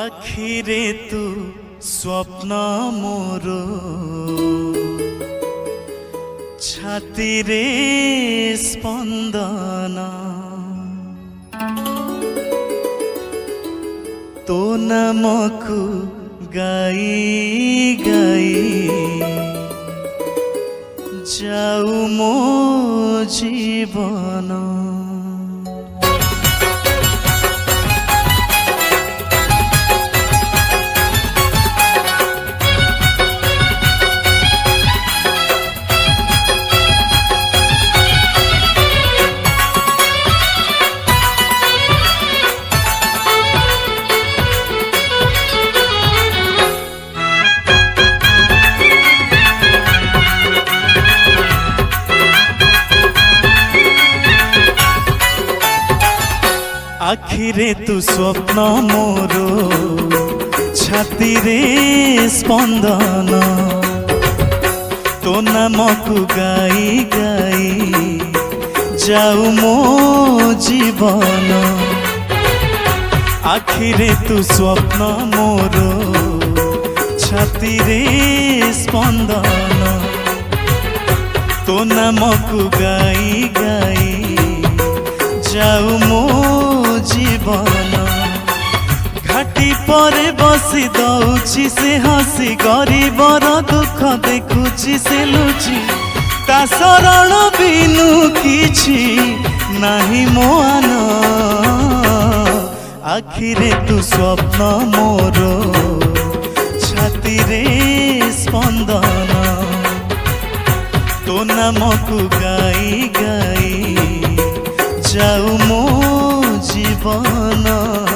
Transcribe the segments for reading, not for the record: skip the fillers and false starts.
आखिरे तू स्वप्न मोर छाती रे स्पंदन तो नामकु गाई गाई जाऊ मो जीवन। आखिरे तू स्वप्न मोर छाती रे स्पंदन तो नामकु गाई गाई जाऊ मो जीवन। आखिरे तू स्वप्न मोर छाती रे स्पंदन तो नामकु गाई गाई जाऊ मो जीवन। घाटी पर बसी दौची से हसी गरीबर दुख देखुची से लुची ता शरण बिनु किछि नाही मोआन। आखिरे तू स्वप्न मोर छाती रे स्पंदन तो नामकु गाई गाई जाऊ मो जीवन।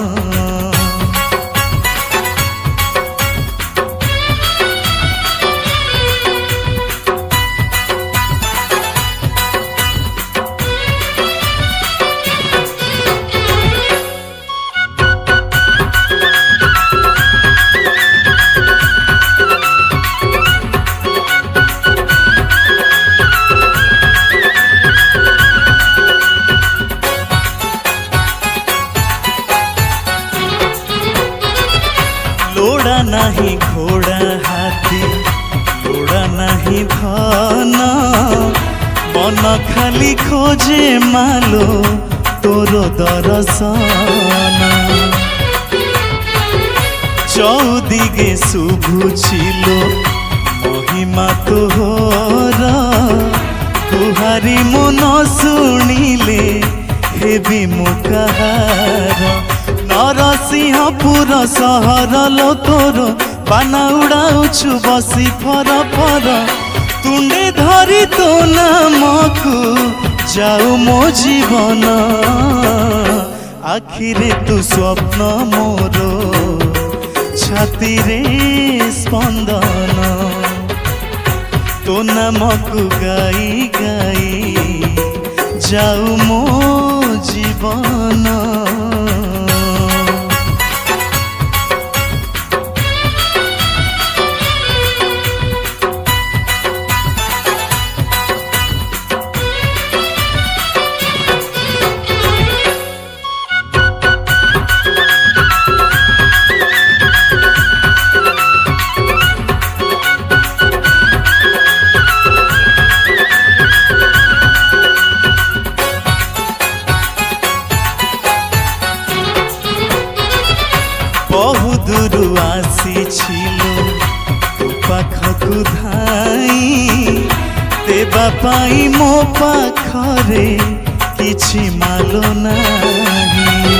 लोड़ा नहीं घोड़ा हाथी लोड़ा नहीं धन मन खाली खोजे मालो तोर दर्शन। चौदिगे शुभुचिलो महिमा तोहर तुहारी मन शुणिले हेबी मुखार। नरसिंहपुर सहर लो तोर बाना उड़ाउछु बसी फर फर तुंडे धरी तो नामकु जाऊ मो जीवन। आखिरे तू स्वप्न मोर छाती रे स्पंदन तो नामकु गाई गाई जाऊ मो जीवन। बहु दूर आसी पाखकु धाई देवा पाई मो पाखरे किछि मालो नाही।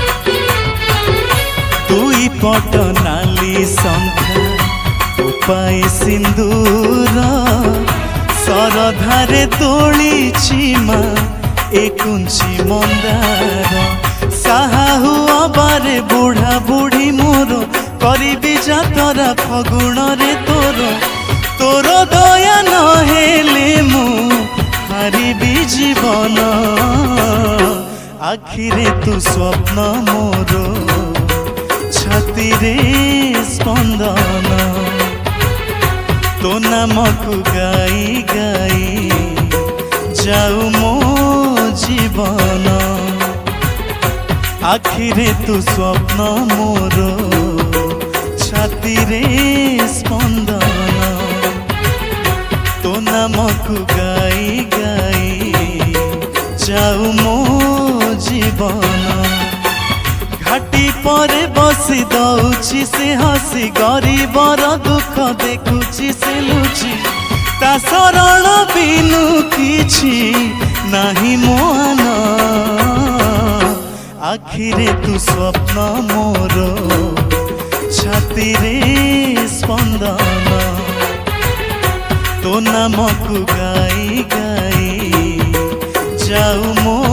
दुई पट नाली संख्या उपाय सिंदूर सरधारे तोली चिमा एकुंची मंदार। साहु अबारे बुढ़ा बुढ़ी मोर करी जातरा फगुण रे तोर तोर दया न हेले मु हारिबी जीवन। आखिरे तू स्वप्न मोर छाती रे स्पंदन तो नामकु गाई गाई जाऊ मो जीवन। आखिरे तू स्वप्न मोर छाती रे स्पंदन तो नामक गाई गाई जाऊ मो जीवन घाटी पर बसी दौची से हसी गरीबर दुख देखुची से लुची ता शरण बिनु किछि नाही मोहन आखिरे तू स्वप्न मोर छाती रे स्पंदन तो नामक गाई गाई जाऊ मो